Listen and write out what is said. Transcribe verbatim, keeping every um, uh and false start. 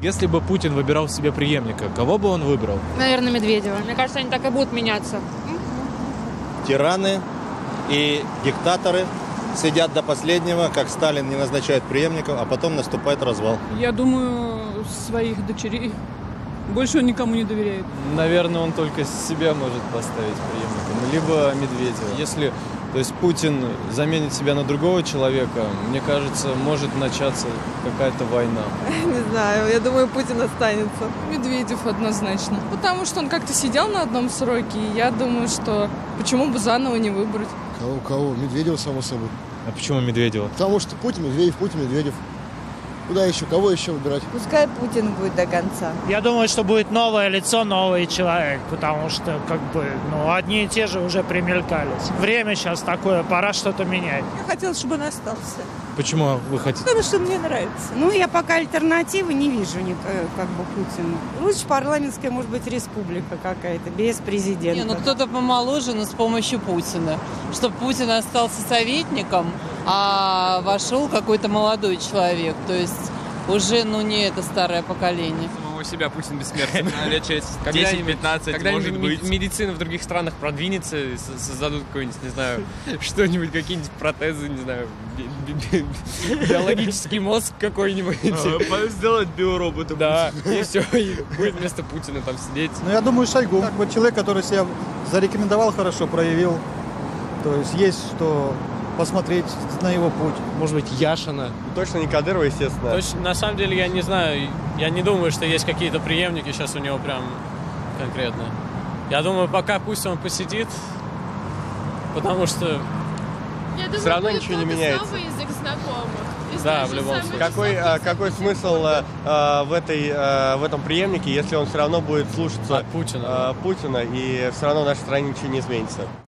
Если бы Путин выбирал себе преемника, кого бы он выбрал? Наверное, Медведева. Мне кажется, они так и будут меняться. Тираны и диктаторы сидят до последнего, как Сталин не назначает преемников, а потом наступает развал. Я думаю, своих дочерей. Больше он никому не доверяет. Наверное, он только себя может поставить преемником. Либо Медведева. Если, то есть, Путин заменит себя на другого человека, мне кажется, может начаться какая-то война. Не знаю, я думаю, Путин останется. Медведев однозначно. Потому что он как-то сидел на одном сроке, и я думаю, что почему бы заново не выбрать. Кого, кого? Медведева, само собой. А почему Медведева? Потому что Путин, Медведев, Путин, Медведев. Куда еще? Кого еще выбирать? Пускай Путин будет до конца. Я думаю, что будет новое лицо, новый человек, потому что, как бы, ну, одни и те же уже примелькались. Время сейчас такое, пора что-то менять. Я хотела, чтобы он остался. Почему вы хотите? Потому что мне нравится. Ну, я пока альтернативы не вижу, как бы, Путину. Лучше парламентская, может быть, республика какая-то, без президента. Не, ну кто-то помоложе, но с помощью Путина. Чтобы Путин остался советником, а вошел какой-то молодой человек. То есть уже, ну, не это старое поколение. У себя Путин бессмертен. Лет через десять-пятнадцать, может быть. Медицина в других странах продвинется, создадут какой-нибудь, не знаю, что-нибудь, какие-нибудь протезы, не знаю, биологический мозг какой-нибудь. Сделать биоробота. Да, и все, и будет вместо Путина там сидеть. Ну, я думаю, Шойгу. Так вот, человек, который себя зарекомендовал хорошо, проявил. То есть есть что посмотреть на его путь. Может быть, Яшина. Точно не Кадырова, естественно. Точно, на самом деле, я не знаю, я не думаю, что есть какие-то преемники сейчас у него прям конкретно. Я думаю, пока пусть он посидит, потому что Я думаю, все равно будет ничего не много меняется. снова язык знакомых. И Да, знаешь, в любом самый случае. Какой, а, какой смысл а, в, этой, а, в этом преемнике, если он все равно будет слушаться от Путина, а, Путина, и все равно в нашей стране ничего не изменится?